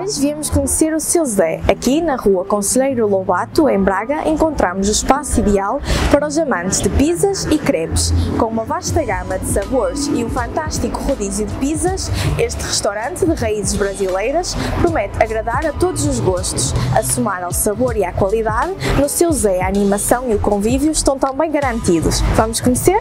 Hoje viemos conhecer o Seu Zé. Aqui na rua Conselheiro Lobato, em Braga, encontramos o espaço ideal para os amantes de pizzas e crepes. Com uma vasta gama de sabores e um fantástico rodízio de pizzas, este restaurante de raízes brasileiras promete agradar a todos os gostos. A somar ao sabor e à qualidade, no Seu Zé a animação e o convívio estão também garantidos. Vamos conhecer?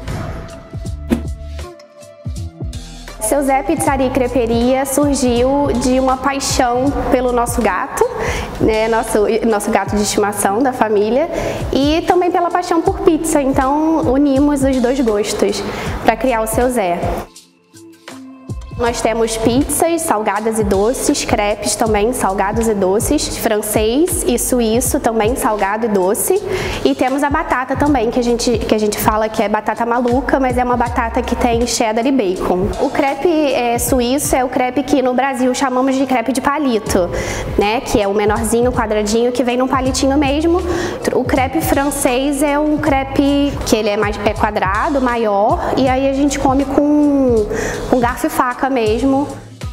Seu Zé Pizzaria e Creperia surgiu de uma paixão pelo nosso gato, né, nosso gato de estimação da família, e também pela paixão por pizza. Então unimos os dois gostos para criar o Seu Zé. Nós temos pizzas salgadas e doces, crepes também salgados e doces, francês e suíço também salgado e doce. E temos a batata também, que a gente fala que é batata maluca, mas é uma batata que tem cheddar e bacon. O crepe suíço é o crepe que no Brasil chamamos de crepe de palito, né? Que é o menorzinho, quadradinho, que vem num palitinho mesmo. O crepe francês é um crepe que ele é quadrado, maior, e aí a gente come com garfo e faca mesmo.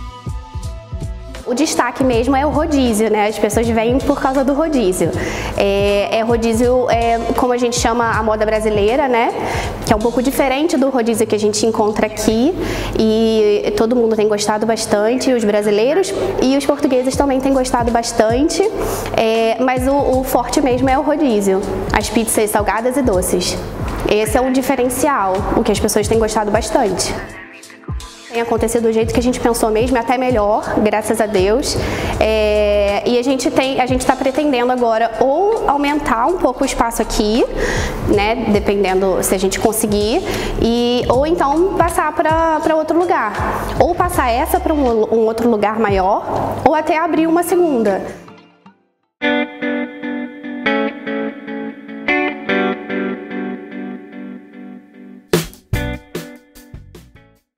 O destaque mesmo é o rodízio, né? As pessoas vêm por causa do rodízio. Rodízio, como a gente chama a moda brasileira, né? Que é um pouco diferente do rodízio que a gente encontra aqui, e todo mundo tem gostado bastante, os brasileiros e os portugueses também têm gostado bastante, mas o forte mesmo é o rodízio, as pizzas salgadas e doces. Esse é um diferencial, o que as pessoas têm gostado bastante. Tem acontecido do jeito que a gente pensou mesmo, até melhor, graças a Deus. E a gente está pretendendo agora ou aumentar um pouco o espaço aqui, né, dependendo se a gente conseguir, ou então passar para outro lugar. Ou passar essa para um outro lugar maior, ou até abrir uma segunda.